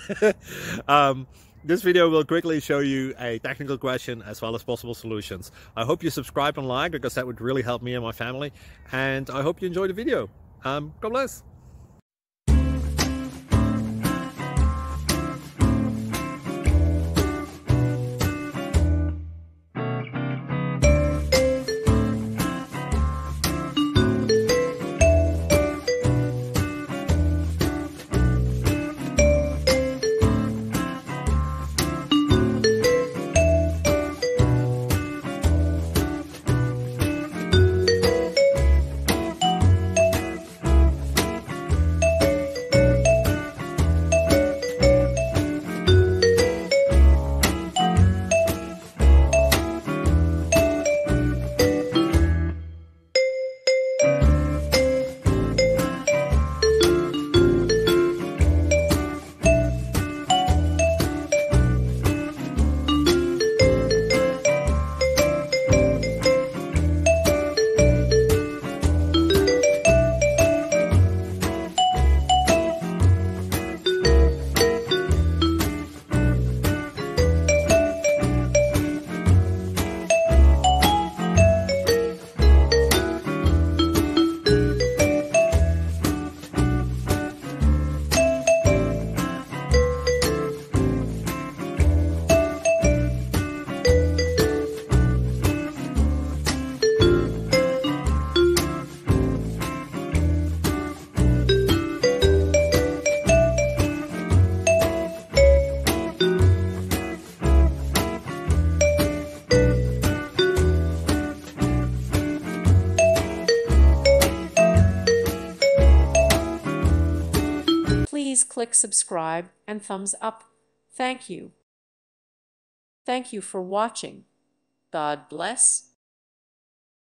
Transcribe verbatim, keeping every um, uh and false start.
um, this video will quickly show you a technical question as well as possible solutions. I hope you subscribe and like, because that would really help me and my family. And I hope you enjoy the video. Um, God bless. Please click subscribe and thumbs up. Thank you. Thank you for watching. God bless.